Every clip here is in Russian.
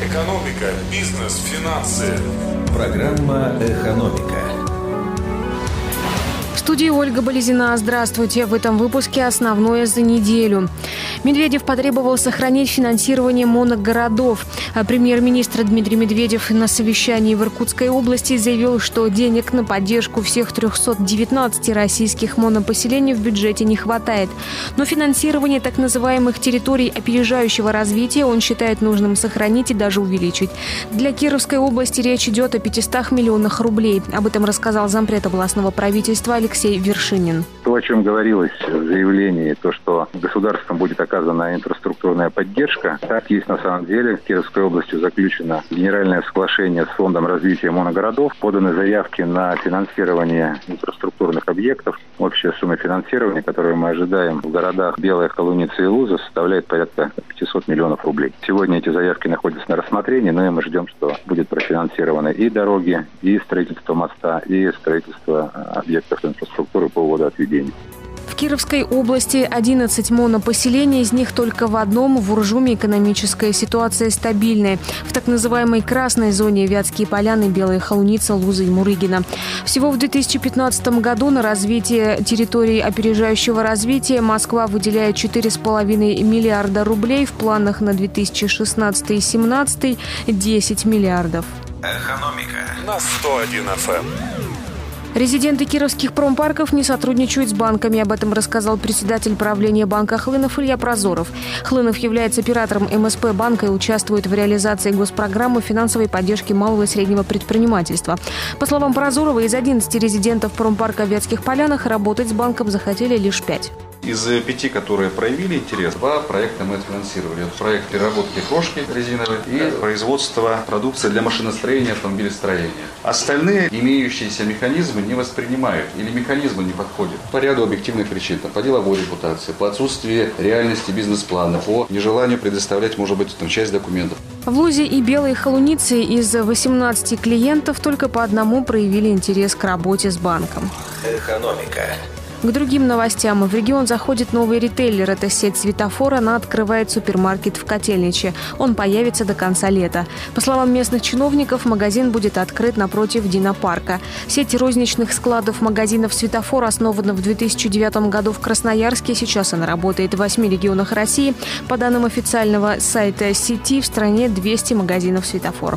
Экономика, бизнес, финансы. Программа «Экономика». В студии Ольга Болезина. Здравствуйте. В этом выпуске основное за неделю. Медведев потребовал сохранить финансирование моногородов. Премьер-министр Дмитрий Медведев на совещании в Иркутской области заявил, что денег на поддержку всех 319 российских монопоселений в бюджете не хватает. Но финансирование так называемых территорий опережающего развития он считает нужным сохранить и даже увеличить. Для Кировской области речь идет о 500 миллионах рублей. Об этом рассказал зампред областного правительства Алексей Вершинин. То, о чем говорилось в заявлении, то, что государством будет оказана инфраструктурная поддержка, так есть на самом деле. В Кировской области заключено генеральное соглашение с Фондом развития моногородов. Поданы заявки на финансирование инфраструктурных объектов. Общая сумма финансирования, которую мы ожидаем в городах Белая Холуница и Луза, составляет порядка 500 миллионов рублей. Сегодня эти заявки находятся на рассмотрении, но и мы ждем, что будет профинансированы и дороги, и строительство моста, и строительство объектов инфраструктуры по водоотведению. В Кировской области 11 монопоселений, из них только в одном, в Уржуме, экономическая ситуация стабильная. В так называемой красной зоне Вятские Поляны, Белая Холуница, Луза и Мурыгина. Всего в 2015 году на развитие территорий опережающего развития Москва выделяет 4,5 миллиарда рублей, в планах на 2016 и 2017 – 10 миллиардов. Экономика на 101 FM. Резиденты кировских промпарков не сотрудничают с банками. Об этом рассказал председатель правления банка «Хлынов» Илья Прозоров. «Хлынов» является оператором МСП банка и участвует в реализации госпрограммы финансовой поддержки малого и среднего предпринимательства. По словам Прозорова, из 11 резидентов промпарка в Вятских Полянах работать с банком захотели лишь 5. Из 5, которые проявили интерес, 2 проекта мы отфинансировали. Это проект переработки крошки резиновой и производство продукции для машиностроения и автомобилестроения. Остальные имеющиеся механизмы не воспринимают или механизмы не подходят. По ряду объективных причин. По деловой репутации, по отсутствию реальности бизнес-плана, по нежеланию предоставлять, может быть, часть документов. В Лузе и Белой Холунице из 18 клиентов только по одному проявили интерес к работе с банком. Экономика. К другим новостям. В регион заходит новый ритейлер. Это сеть «Светофор». Она открывает супермаркет в Котельниче. Он появится до конца лета. По словам местных чиновников, магазин будет открыт напротив Динопарка. Сеть розничных складов магазинов «Светофор» основана в 2009 году в Красноярске. Сейчас она работает в 8 регионах России. По данным официального сайта сети, в стране 200 магазинов «Светофор».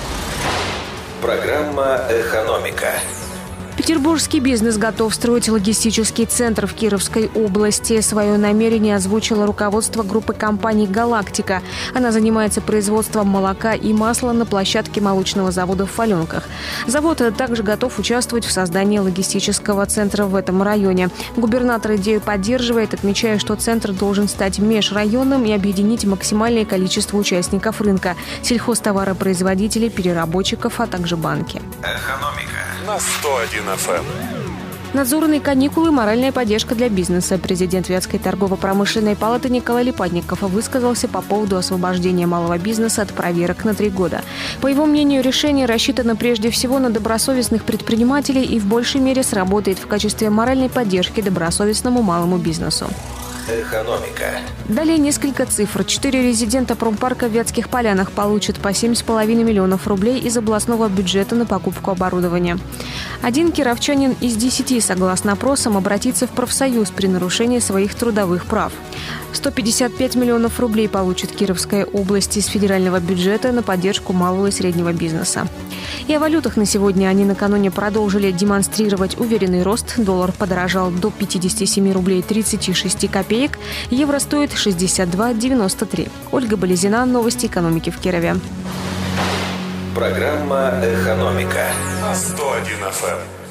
Программа «Экономика». Петербургский бизнес готов строить логистический центр в Кировской области. Свое намерение озвучило руководство группы компаний «Галактика». Она занимается производством молока и масла на площадке молочного завода в Фаленках. Завод также готов участвовать в создании логистического центра в этом районе. Губернатор идею поддерживает, отмечая, что центр должен стать межрайонным и объединить максимальное количество участников рынка – сельхозтоваропроизводителей, переработчиков, а также банки. Экономика на 101 FM. Надзорные каникулы – моральная поддержка для бизнеса. Президент Вятской торгово-промышленной палаты Николай Липатников высказался по поводу освобождения малого бизнеса от проверок на 3 года. По его мнению, решение рассчитано прежде всего на добросовестных предпринимателей и в большей мере сработает в качестве моральной поддержки добросовестному малому бизнесу. Экономика. Далее несколько цифр. 4 резидента промпарка в Вятских Полянах получат по 7,5 миллионов рублей из областного бюджета на покупку оборудования. 1 кировчанин из 10, согласно опросам, обратится в профсоюз при нарушении своих трудовых прав. 155 миллионов рублей получит Кировская область из федерального бюджета на поддержку малого и среднего бизнеса. И о валютах на сегодня. Они накануне продолжили демонстрировать уверенный рост. Доллар подорожал до 57 рублей 36 копеек. Евро стоит 62,93. Ольга Болезина. Новости экономики в Кирове. Программа «Экономика» на 101 FM.